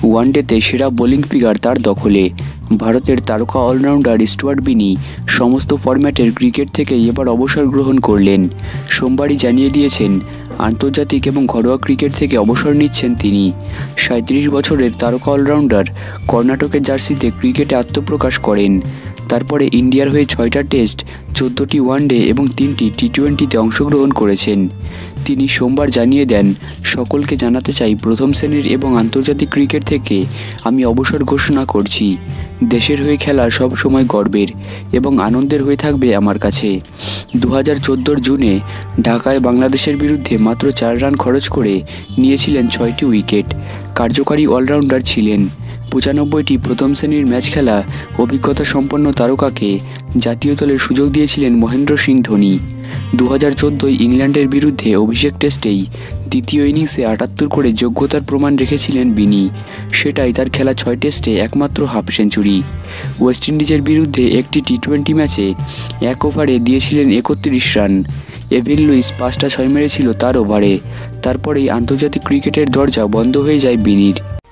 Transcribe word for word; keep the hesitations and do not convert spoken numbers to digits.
ওয়ানডেতে সেরা bowling figure তার দখলে। ভারতের তারকা অলরাউন্ডার স্টুয়ার্ট বিনি সমস্ত ফরম্যাটের ক্রিকেট থেকে এবার অবসর গ্রহণ করলেন। সোমবারই জানিয়ে দিয়েছেন আন্তর্জাতিক এবং ঘরোয়া ক্রিকেট থেকে অবসর নিচ্ছেন তিনি। সাঁত্রিশ বছরের তারকা অলরাউন্ডার কর্ণাটকের জার্সিতে ক্রিকেটে আত্মপ্রকাশ করেন। তারপরে ইন্ডিয়ার হয়ে ছয়টা টেস্ট, চোদ্দোটি ওয়ানডে এবং তিনটি টি টোয়েন্টিতে অংশগ্রহণ করেছেন। তিনি সোমবার জানিয়ে দেন, সকলকে জানাতে চাই প্রথম শ্রেণীর এবং আন্তর্জাতিক ক্রিকেট থেকে আমি অবসর ঘোষণা করছি। দেশের হয়ে খেলা সব সময় গর্বের এবং আনন্দের হয়ে থাকবে আমার কাছে। দু হাজার চোদ্দোর জুনে ঢাকায় বাংলাদেশের বিরুদ্ধে মাত্র চার রান খরচ করে নিয়েছিলেন ছয়টি উইকেট। কার্যকারী অলরাউন্ডার ছিলেন। পঁচানব্বইটি প্রথম শ্রেণীর ম্যাচ খেলা অভিজ্ঞতা সম্পন্ন তারকাকে জাতীয় দলের সুযোগ দিয়েছিলেন মহেন্দ্র সিং ধোনি। দু হাজার চোদ্দোয় ইংল্যান্ডের বিরুদ্ধে অভিষেক টেস্টেই দ্বিতীয় ইনিংসে আটাত্তর করে যোগ্যতার প্রমাণ রেখেছিলেন বিনি। সেটাই তার খেলা ছয় টেস্টে একমাত্র হাফ সেঞ্চুরি। ওয়েস্ট ইন্ডিজের বিরুদ্ধে একটি টি টোয়েন্টি ম্যাচে এক ওভারে দিয়েছিলেন একত্রিশ রান। এভিন লুইস পাঁচটা ছয় মেরেছিল তার ওভারে। তারপরেই আন্তর্জাতিক ক্রিকেটের দরজা বন্ধ হয়ে যায় বিনির।